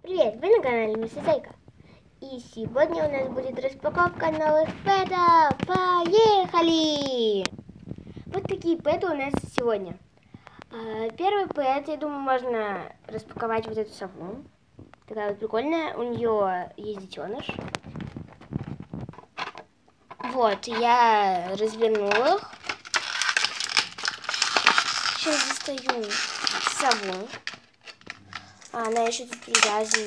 Привет, вы на канале Миссис Зайка. И сегодня у нас будет распаковка новых пэтов. Поехали! Вот такие пэты у нас сегодня. Первый пэт, я думаю, можно распаковать вот эту сову. Такая вот прикольная, у нее есть детеныш. Вот, я развернул их. Сейчас достаю сову. Она еще тут привязана.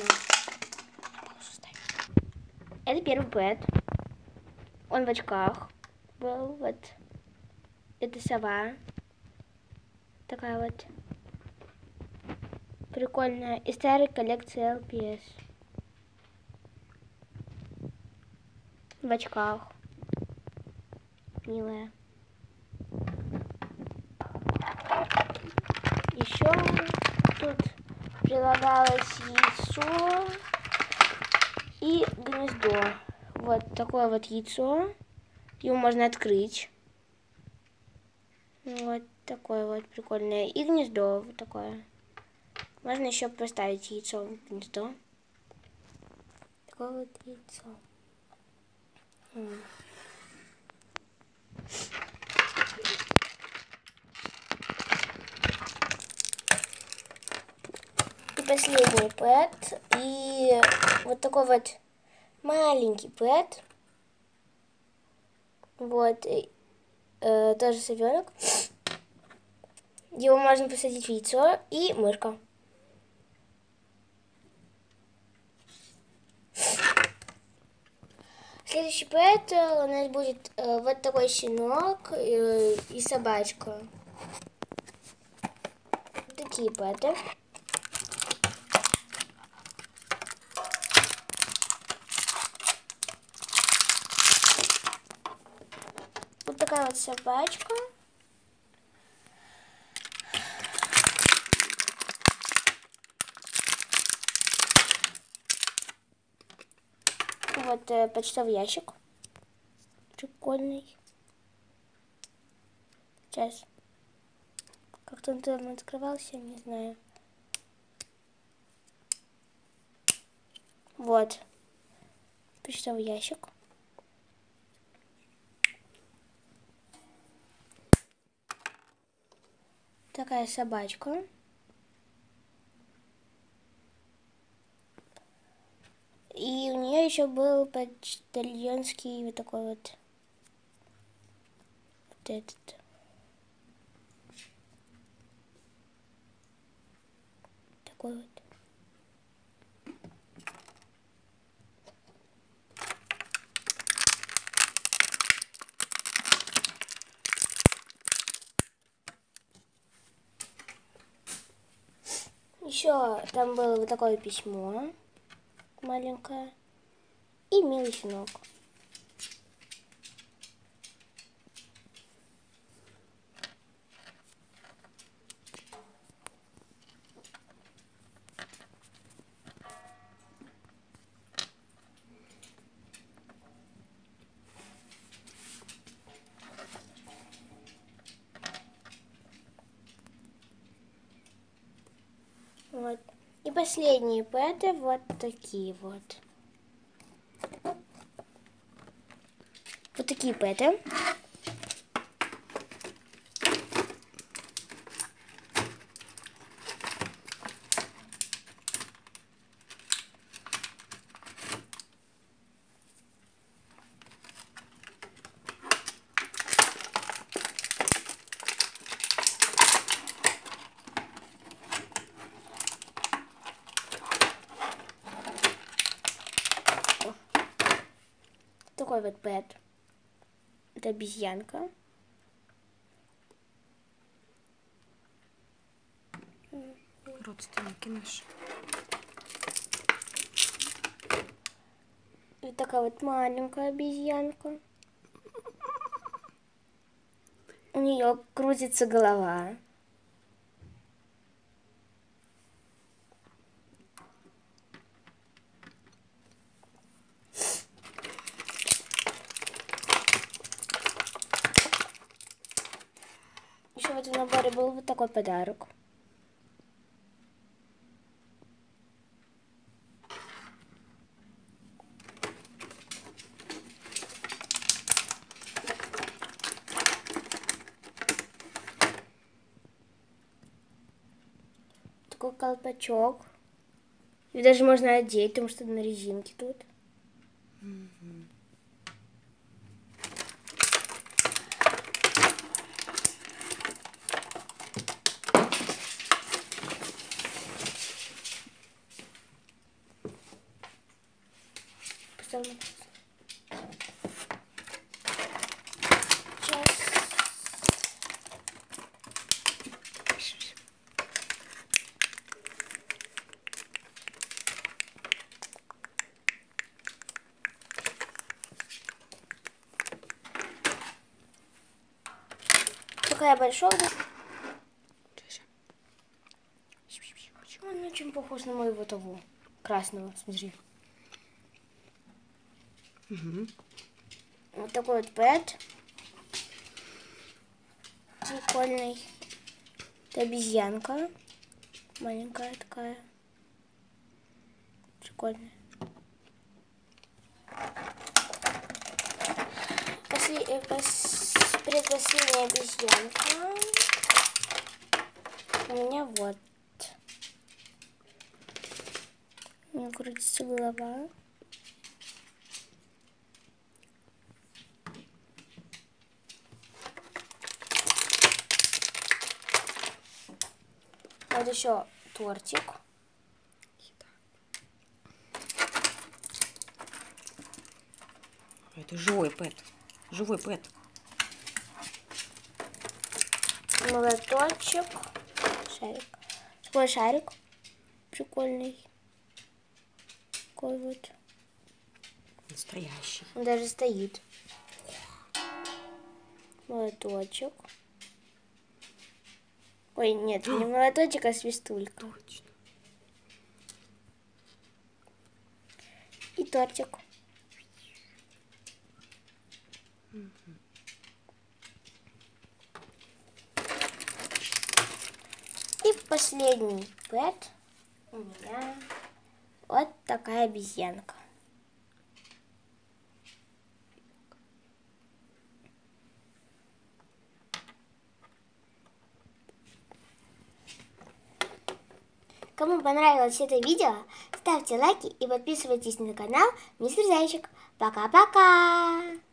Это первый пэт. Он в очках был. Вот. Это сова. Такая вот. Прикольная. Из старой коллекции LPS. В очках. Милая. Еще тут прилагалось яйцо и гнездо. Вот такое вот яйцо. Его можно открыть. Вот такое вот прикольное. И гнездо вот такое. Можно еще поставить яйцо в гнездо. Такое вот яйцо. И последний пэт. И вот такой вот маленький пэт. Вот. Тоже совенок. Его можно посадить в яйцо и мышка. Следующий пэт у нас будет вот такой щенок и собачка. Такие пэты. Вот такая вот собачка. Вот почтовый ящик. Прикольный. Сейчас. Как-то он там открывался, не знаю. Вот. Почтовый ящик. Такая собачка. И у нее еще был почтальонский вот такой вот этот. Такой вот. Еще там было вот такое письмо маленькое и милый щенок. Вот. И последние пэты вот такие вот. Вот такие пэты. Такой вот пэт. Это обезьянка. Родственники наши. И такая вот маленькая обезьянка. У нее крутится голова. Еще в этом наборе был вот такой подарок. колпачок. И даже можно одеть, потому что на резинке тут. Поставлю. Такая большая. Он очень похож на моего того красного, смотри. Вот такой вот пэт. Прикольный. Это обезьянка. Маленькая такая. Прикольная. Предпоследняя обезьянка. У меня вот. У меня крутится голова. Вот еще тортик. Это живой пэт. Живой пэт. Молоточек. Шарик. Такой шарик. Прикольный. Такой вот. Настоящий. Он даже стоит. Молоточек. Ой, нет, не молоточек, а свистулька. Точно. И тортик. И последний пэт у меня вот такая обезьянка. Кому понравилось это видео, ставьте лайки и подписывайтесь на канал Мистер Зайчик. Пока-пока!